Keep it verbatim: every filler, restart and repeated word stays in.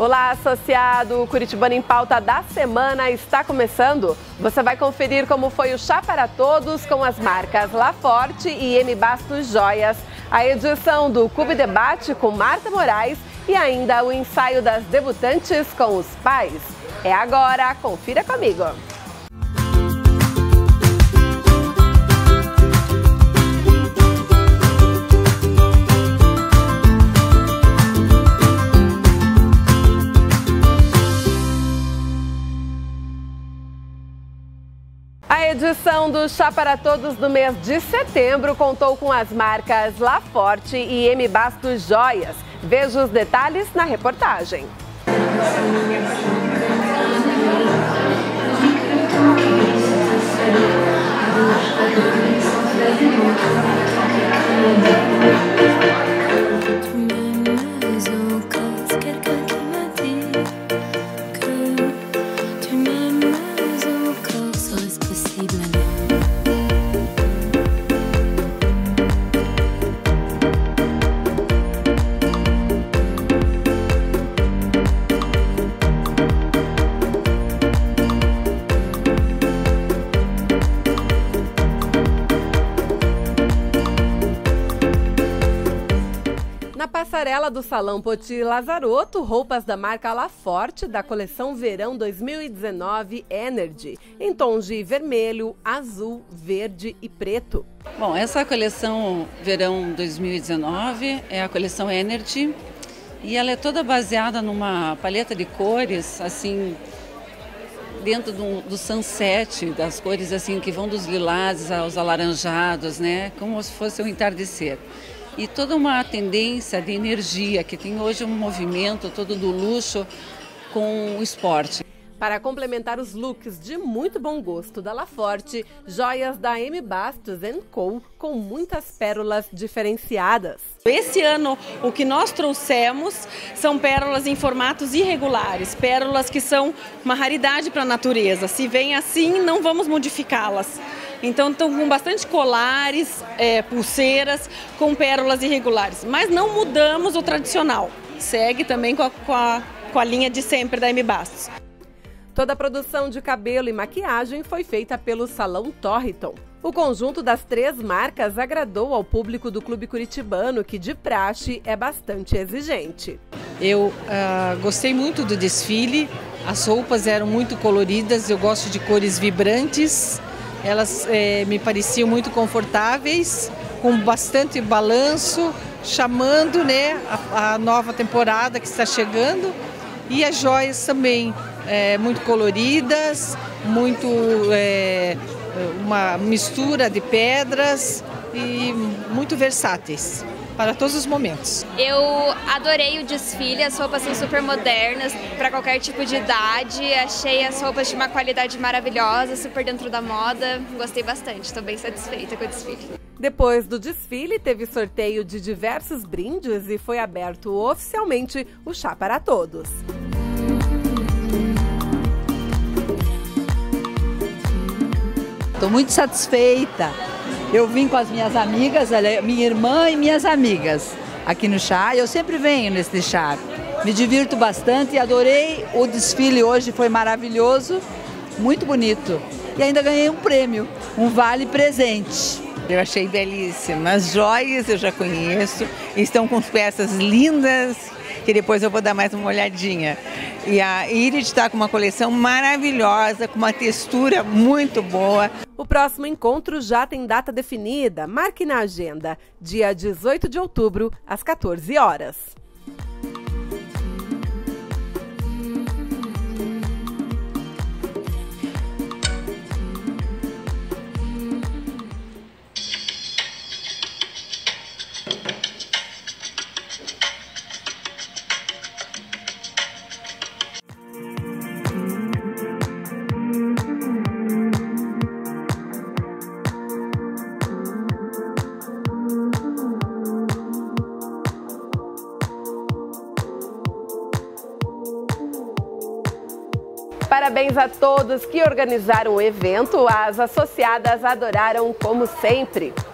Olá, associado! O Curitibano em Pauta da semana está começando. Você vai conferir como foi o Chá para Todos com as marcas Laforte e M Bastos Joias, a edição do Clube Debate com Marta Moraes e ainda o ensaio das debutantes com os pais. É agora, confira comigo! A edição do Chá para Todos do mês de setembro contou com as marcas Laforte e M Bastos Joias. Veja os detalhes na reportagem. Na passarela do Salão Poti Lazarotto, roupas da marca Laforte da coleção Verão dois mil e dezenove Energy, em tons de vermelho, azul, verde e preto. Bom, essa coleção Verão dois mil e dezenove é a coleção Energy e ela é toda baseada numa paleta de cores, assim, dentro do, do sunset, das cores assim que vão dos lilazes aos alaranjados, né? Como se fosse um entardecer. E toda uma tendência de energia, que tem hoje um movimento todo do luxo com o esporte. Para complementar os looks de muito bom gosto da Laforte, joias da M Bastos and Co. com muitas pérolas diferenciadas. Esse ano o que nós trouxemos são pérolas em formatos irregulares, pérolas que são uma raridade para a natureza. Se vem assim, não vamos modificá-las. Então estão com bastante colares, é, pulseiras, com pérolas irregulares. Mas não mudamos o tradicional. Segue também com a, com a, com a linha de sempre da M Bastos. Toda a produção de cabelo e maquiagem foi feita pelo Salão Torriton. O conjunto das três marcas agradou ao público do Clube Curitibano, que de praxe é bastante exigente. Eu uh, gostei muito do desfile, as roupas eram muito coloridas, eu gosto de cores vibrantes. Elas eh, me pareciam muito confortáveis, com bastante balanço, chamando, né, a, a nova temporada que está chegando. E as joias também, eh, muito coloridas, muito, eh, uma mistura de pedras e muito versáteis para todos os momentos. Eu adorei o desfile, as roupas são super modernas, para qualquer tipo de idade. Achei as roupas de uma qualidade maravilhosa, super dentro da moda. Gostei bastante, estou bem satisfeita com o desfile. Depois do desfile, teve sorteio de diversos brindes e foi aberto oficialmente o Chá para Todos. Estou muito satisfeita. Eu vim com as minhas amigas, minha irmã e minhas amigas aqui no chá. Eu sempre venho nesse chá. Me divirto bastante e adorei o desfile hoje, foi maravilhoso, muito bonito. E ainda ganhei um prêmio, um vale presente. Eu achei belíssima. As joias eu já conheço, estão com peças lindas, que depois eu vou dar mais uma olhadinha. E a Irid está com uma coleção maravilhosa, com uma textura muito boa. O próximo encontro já tem data definida. Marque na agenda, dia dezoito de outubro, às quatorze horas. Parabéns a todos que organizaram o evento. As associadas adoraram como sempre.